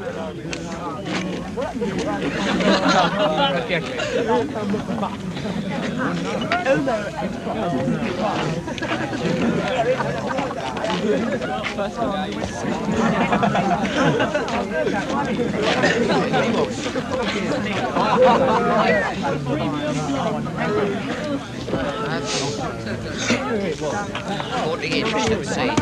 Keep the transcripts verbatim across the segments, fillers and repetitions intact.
Forty interested to see.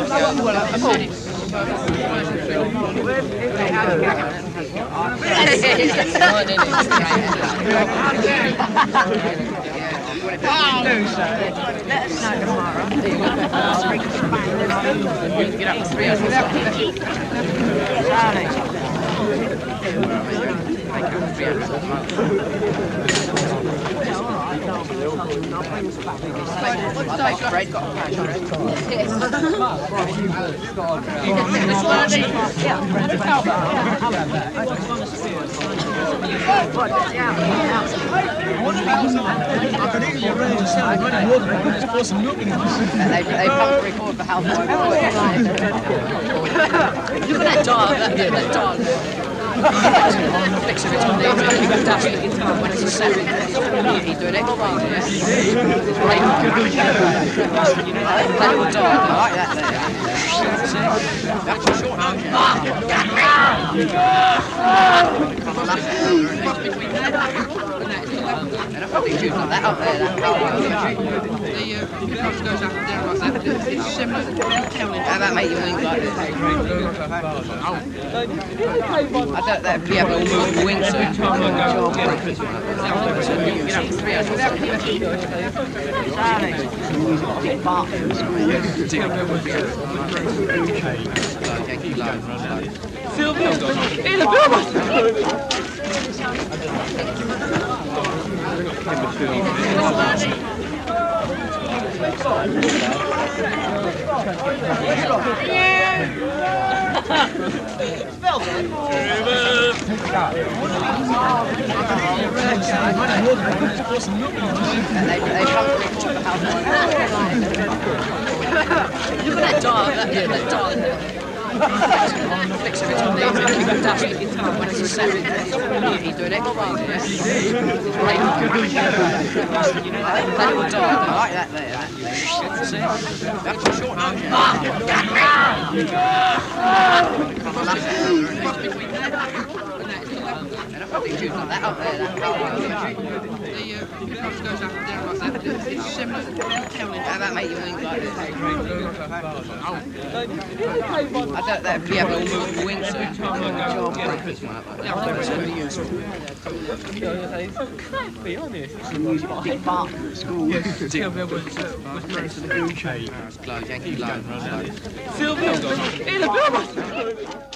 Let us know tomorrow. Get up to three hours. Fred got a patch on it. They they pumped record for how far I Look at that dog, that, that dog. Flicks of it on there, he goes down when it's a seven. He's doing extra. That little dog, I like that there. That's a short motion. And I probably choose that up there. The coach goes up there like that. It's similar to how about making wings like this? I don't know if we have a moving wing soon. Big bark from school. Sylvia! In the building! Look at that dog, that, yeah, that dog. Flicks of it on there, he goes down when it's a seven. He's doing extra. That little dog, I like that there. That's a short motion. And I probably choose that up there. The coach goes up there like that. It's similar to how about making wings like this? I don't know if we have a moving wing soon. Be honest. Big bark from school. Yankee Line. Sylvia! In the building!